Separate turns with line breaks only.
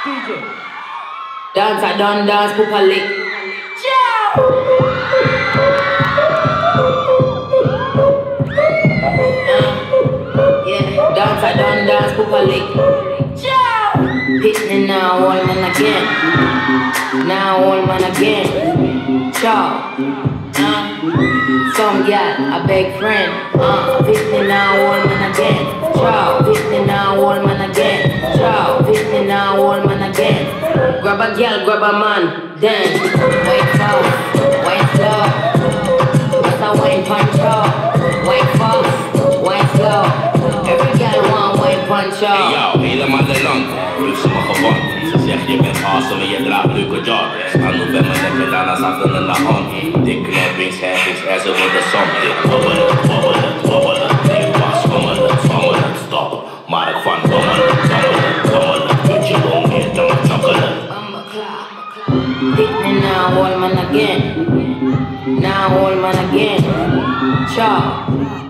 DJ.
Dance, I done dance, Pupa lick. Yeah, dance, I done dance, Pupa lick. Hit me now, old man again. Now, old man again. Ciao. Some gal, a big friend. Hit me now, old man again. Ciao. Hit me now, old man again. Ciao. Hit me now, old man again. Grab a gal, grab a man. Dance. Wait fast, wait slow. What's a wine punch up? Wait fast, wait slow. Every gal want wine punch up.
Hey yo, hela mannen långt. Rusar man för barn. Zeg je bent awesome en je draagt leuke job. Aan hoe ben mijn lekker daarna zaten in de hand. Dikke knappings, happings, en ze worden something. Bobbelen, bobbelen, bobbelen. Nee, pas, schommelen, schommelen, stop. Maar ik van bommelen, bommelen, bommelen. Put je long in de chocolate.
Hit me now, old man again. Now, old man again. Ciao.